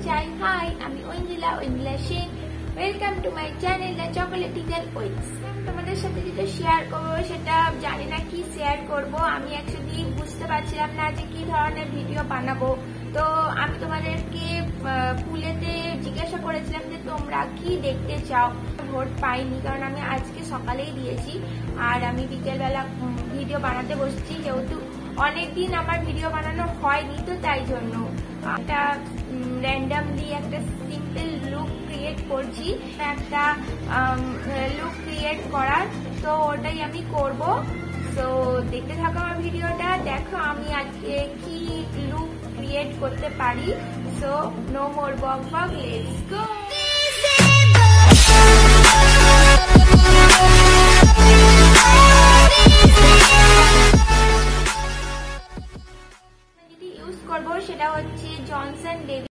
চাই। হাই, আমি Aindrila Singh. Welcome to my channel the chocolatical withs. তোমাদের সাথে যেটা শেয়ার করবো সেটা জানি না কি শেয়ার করব। আমি অ্যাকচুয়ালি বুঝতে পারছিলাম না যে কি ধরনের ভিডিও বানাবো। তো আমি তোমাদেরকে ফুলেতে জিজ্ঞাসা করেছিলাম যে তোমরা কি দেখতে চাও। ভোট পাইনি, কারণ আমি আজকে সকালেই দিয়েছি আর আমি বিকেলবেলা ভিডিও বানাতে বসছি, যেহেতু অনেকদিন আমার ভিডিও বানানো হয়নি, তো তাই জন্য একটা র্যান্ডামলি একটা সিম্পল লুক ক্রিয়েট করছি, একটা লুক ক্রিয়েট করার। তো ওটাই আমি করব। তো দেখতে থাকো আমার ভিডিওটা, দেখো আমি আজকে কি লুক ক্রিয়েট করতে পারি। সো নো মোর বক বক, লেটস গো। যেটি ইউজ করব সেটা হচ্ছে জনসন বেবি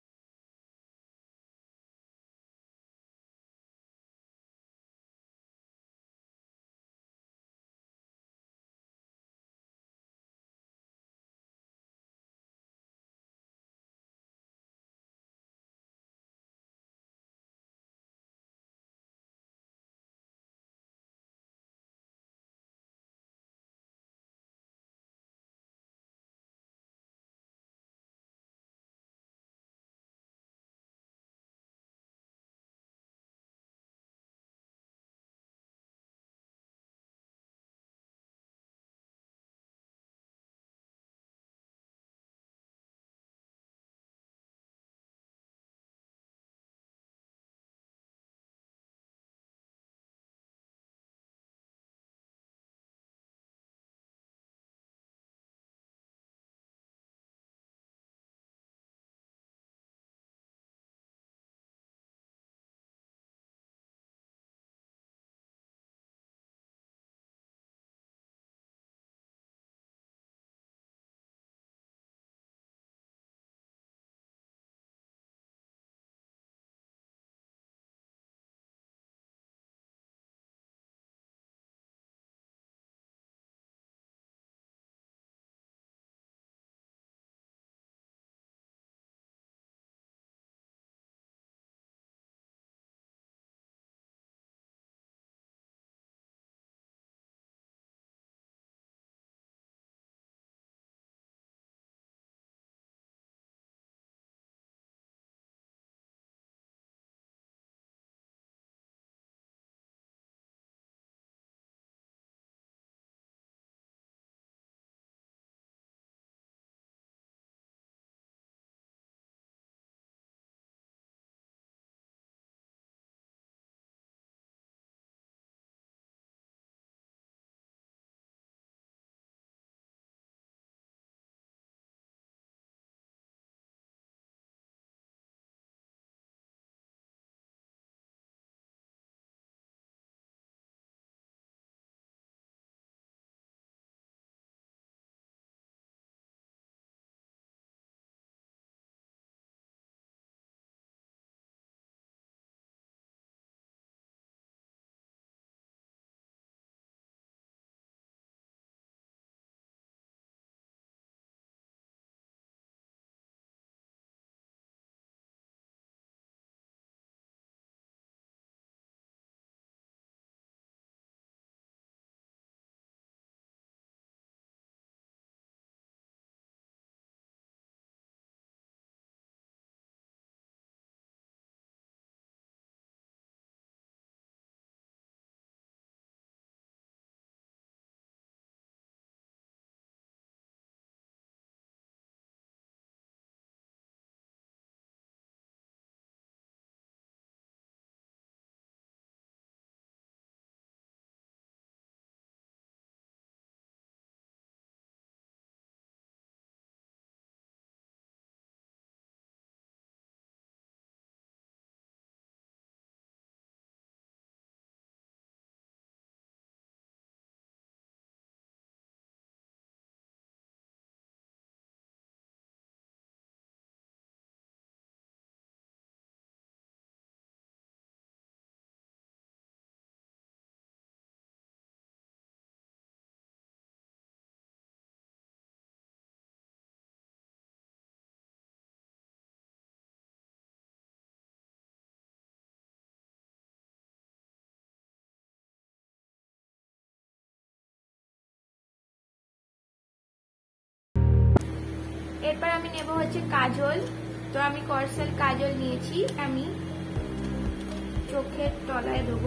এরপর আমি নেব হচ্ছে কাজল। তো আমি কর্সেল কাজল নিয়েছি, আমি চোখের তলায় দেবো।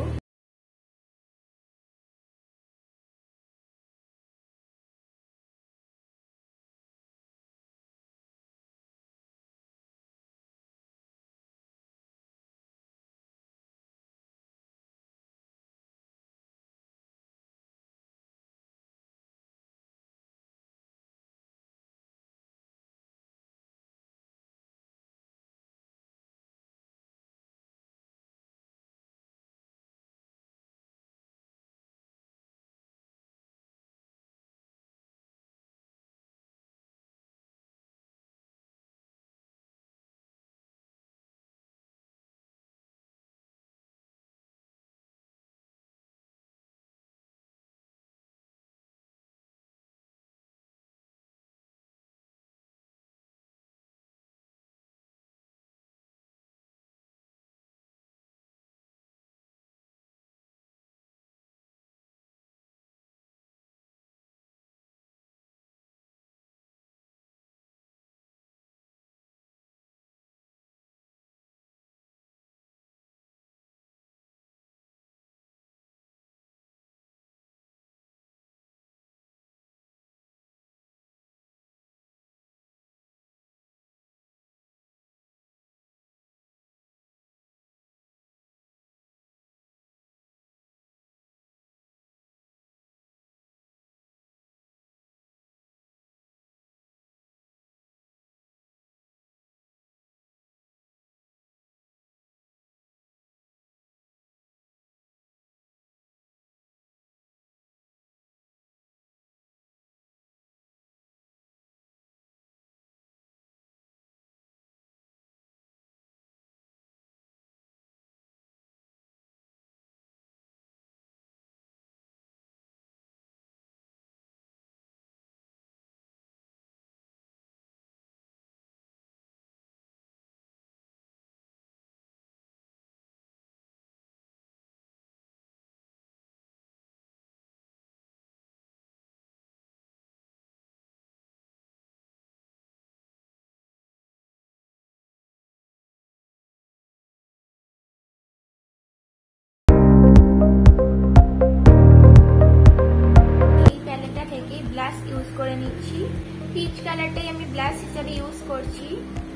করে নিচ্ছি, পিচ কালারটাই আমি ব্লাশ হিসেবে ইউজ করছি।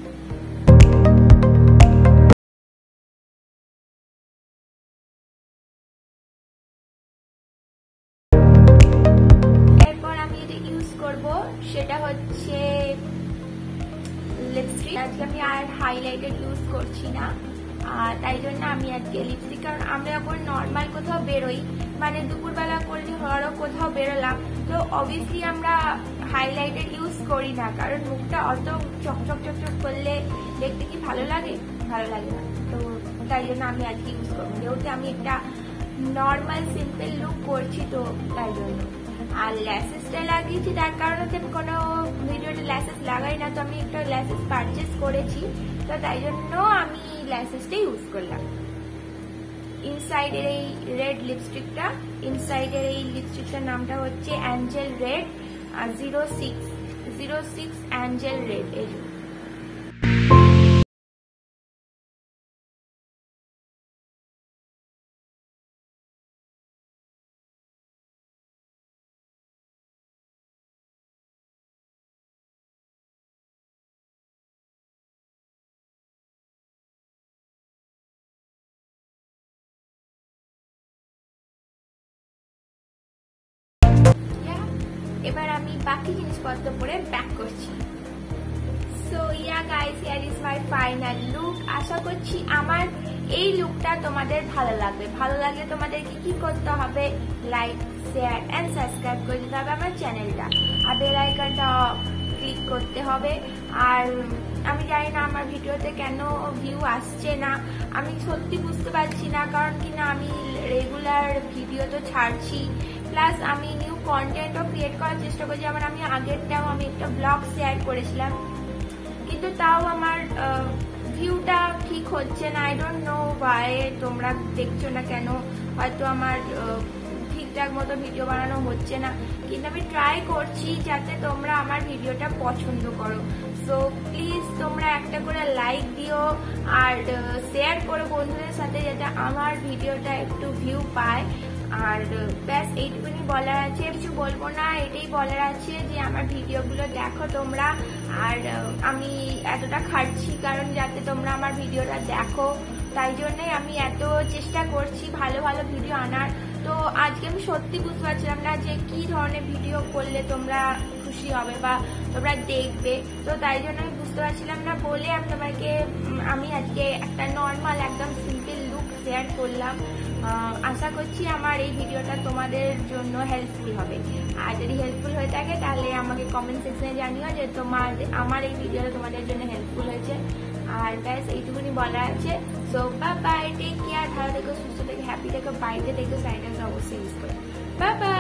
এরপর আমি যেটা ইউজ করব সেটা হচ্ছে লিপস্টিক। আজকে আমি আর হাইলাইটার ইউজ করছি না, আর তাই জন্য আমি আজকে লিপস্টিক, কারণ আমরা যখন নর্মাল কোথাও বেরোই, মানে দুপুরবেলা করলে ধরো কোথাও বেরোলাম, তো অবভিয়াসলি আমরা হাইলাইটার ইউজ করি না, কারণ মুখটা অত চকচক চকচক করলে দেখতে কি ভালো লাগে? ভালো লাগে না। তো তাই জন্য আমি আজকে ইউজ করবো, যেহেতু আমি একটা নর্মাল সিম্পল লুক করছি, তো তাই জন্য। আর ল্যাসেসটা লাগিয়েছি তার কারণ হচ্ছে আমি কোনো ভিডিওতে ল্যাসেস লাগাই না, তো আমি একটা ল্যাসেস পারচেস করেছি, তো তাই জন্য আমি ল্যাসেসটা ইউজ করলাম। ইনসাইডের এই রেড লিপস্টিকটা, ইনসাইডের এই লিপস্টিকটার নামটা হচ্ছে অ্যাঞ্জেল রেড 06 অ্যাঞ্জেল রেড। এই এবার আমি বাকি জিনিসপত্র পরে প্যাক করছি। So yeah guys, here is my final look. আশা করছি আমার এই লুকটা তোমাদের ভালো লাগবে। ভালো লাগলে তোমাদেরকে কি করতে হবে? লাইক, শেয়ার এন্ড সাবস্ক্রাইব করে দিতে হবে আমার চ্যানেলটা, আর বেল আইকনটা ক্লিক করতে হবে। আর আমি জানি না আমার ভিডিওতে কেন ভিউ আসছে না, আমি সত্যি বুঝতে পারছি না, কারণ কি না আমি রেগুলার ভিডিও তো ছাড়ছি, প্লাস আমি নিউ কন্টেন্টও ক্রিয়েট করার চেষ্টা করছি। যেমন আমি আগেরটাও আমি একটা ব্লগ শেয়ার করেছিলাম, কিন্তু তাও আমার ভিউটা ঠিক হচ্ছে না। আই ডোন্ট নো ওয়াই, তোমরা দেখছো না কেন, হয়তো আমার ঠিক ঠিকঠাক মতো ভিডিও বানানো হচ্ছে না, কিন্তু আমি ট্রাই করছি যাতে তোমরা আমার ভিডিওটা পছন্দ করো। সো প্লিজ তোমরা একটা করে লাইক দিও আর শেয়ার করো বন্ধুদের সাথে, যাতে আমার ভিডিওটা একটু ভিউ পায়। আর ব্যাস এইটুকুনি বলার আছে, কিছু বলবো না, এটাই বলার আছে যে আমার ভিডিওগুলো দেখো তোমরা। আর আমি এতটা খাটছি কারণ যাতে তোমরা আমার ভিডিওটা দেখো, তাই জন্যই আমি এত চেষ্টা করছি ভালো ভালো ভিডিও আনার। তো আজকে আমি সত্যি বুঝতে পারছিলাম না যে কি ধরনের ভিডিও করলে তোমরা খুশি হবে বা তোমরা দেখবে, তো তাই জন্য আমি বুঝতে পারছিলাম না বলে আমি আজকে একটা নর্মাল একদম সিম্পল লুক শেয়ার করলাম। আশা করছি আমার এই ভিডিওটা তোমাদের জন্য হেল্পফুল হবে। আর যদি হেল্পফুল হয়ে থাকে তাহলে আমাকে কমেন্ট সেকশনে জানিও যে আমার এই ভিডিওটা তোমাদের জন্য হেল্পফুল হয়েছে। আর ব্যাস এইটুকুনি বলা আছে। So bye bye, take care, ভালো থেকো, সুস্থ থেকো, হ্যাপি থেকো, বাড়িতে থেকো, স্যানিটাইজার অবশ্যই ইউজ করো। Bye by.